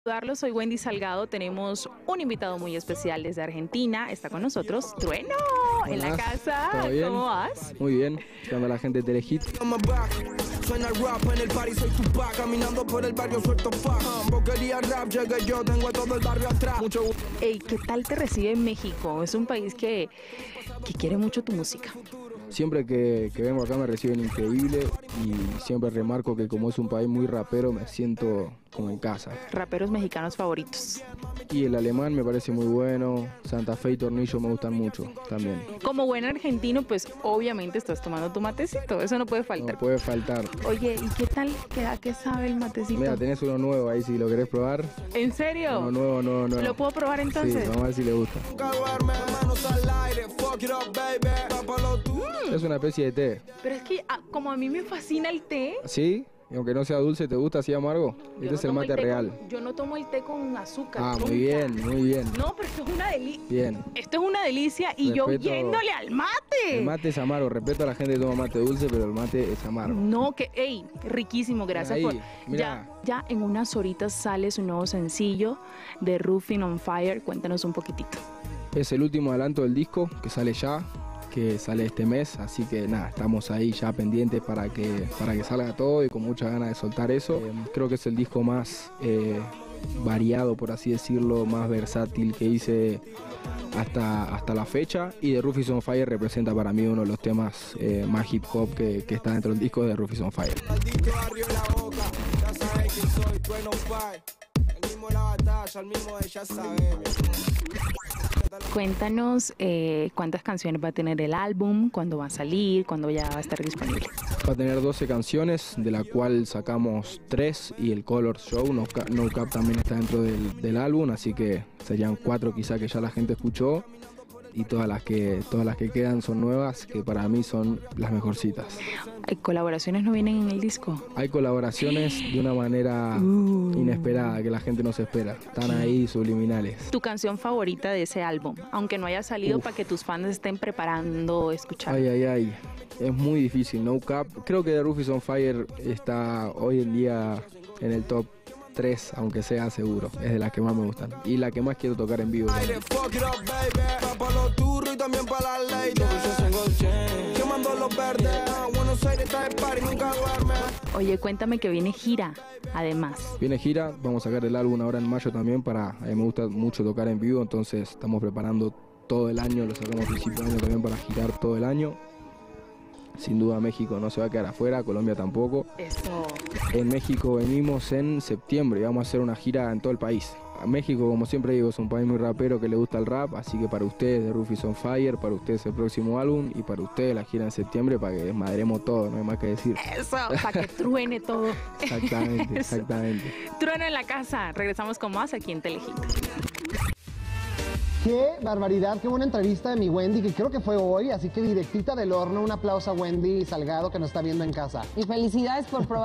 Soy Wendy Salgado, tenemos un invitado muy especial desde Argentina, está con nosotros Trueno en la casa. ¿Todo bien? ¿Cómo vas? Muy bien, ¿qué onda la gente de Telehit? Suena rap en el party, soy Tupac, caminando por el barrio suelto fuck. Boquería rap, llegué yo, tengo a todo el barrio atrás. Mucho gusto. Ey, ¿qué tal te recibe México? Es un país que quiere mucho tu música. Siempre que vengo acá me reciben increíble y siempre remarco que como es un país muy rapero me siento como en casa. Raperos mexicanos favoritos. Y el alemán me parece muy bueno, Santa Fe y Tornillo me gustan mucho también. Como buen argentino, pues obviamente estás tomando tu matecito, eso no puede faltar. No puede faltar. Oye, ¿y qué tal? ¿A qué sabe el matecito? Mira, tenés uno nuevo ahí si lo querés probar. ¿En serio? Uno nuevo, nuevo. ¿Lo puedo probar entonces? Sí, vamos a ver si le gusta. Manos al aire, fuck it up, baby. Tápalo tú. Es una especie de té. Pero es que como a mí me fascina el té. ¿Sí? Y aunque no sea dulce, ¿te gusta así amargo? Yo Este no es el tomo mate té real. yo no tomo el té con azúcar. Ah, nunca. muy bien, muy bien. No, pero esto es una delicia. Bien. Esto es una delicia y yo yéndole al mate. El mate es amargo, respeto a la gente que toma mate dulce, pero el mate es amargo. No, ey, riquísimo, gracias Ahí, por... mirá. Ya en unas horitas sale su nuevo sencillo de Roofing on Fire, cuéntanos un poquitito. Es el último adelanto del disco que sale ya, que sale este mes, así que nada, estamos ahí ya pendientes para que salga todo y con muchas ganas de soltar eso. Creo que es el disco más variado, por así decirlo, más versátil que hice hasta la fecha, y The Roof is on Fire representa para mí uno de los temas más hip hop que está dentro del disco de The Roof is on Fire. Maldito barrio en la boca, ya sabes quién soy, Trueno Fire. El mismo de la batalla, el mismo de ya sabes. Cuéntanos cuántas canciones va a tener el álbum, cuándo va a salir, cuándo ya va a estar disponible. Va a tener 12 canciones, de la cual sacamos 3 y el Color Show, No Cap también está dentro del álbum, así que serían 4 quizá que ya la gente escuchó, y todas las que quedan son nuevas, que para mí son las mejorcitas. ¿Colaboraciones no vienen en el disco? Hay colaboraciones de una manera inesperada, que la gente no se espera, están ahí subliminales. ¿Tu canción favorita de ese álbum? Aunque no haya salido, para que tus fans estén preparando, escuchar. Ay. Es muy difícil, No Cap. Creo que The Roof is on Fire está hoy en día en el top 3, aunque sea seguro. Es de las que más me gustan. Y la que más quiero tocar en vivo. Fuck it up, baby. Para los turros y también para las ladies. Quemando los verdes. Buenos Aires está de party, nunca duerme. Oye, cuéntame que viene gira, además. Viene gira, vamos a sacar el álbum ahora en mayo también. A mí me gusta mucho tocar en vivo, entonces estamos preparando todo el año. Lo sacamos a principio de año también para girar todo el año. Sin duda México no se va a quedar afuera, Colombia tampoco. Eso. En México venimos en septiembre y vamos a hacer una gira en todo el país. México, como siempre digo, es un país muy rapero que le gusta el rap, así que para ustedes The Roof is on Fire, para ustedes el próximo álbum y para ustedes la gira en septiembre para que desmadremos todo, no hay más que decir. Eso, para que truene todo. Exactamente. Trueno en la casa, regresamos con más aquí en Telehit. Qué barbaridad, qué buena entrevista de mi Wendy, que creo que fue hoy, así que directita del horno, un aplauso a Wendy Salgado que nos está viendo en casa. Y felicidades por probar.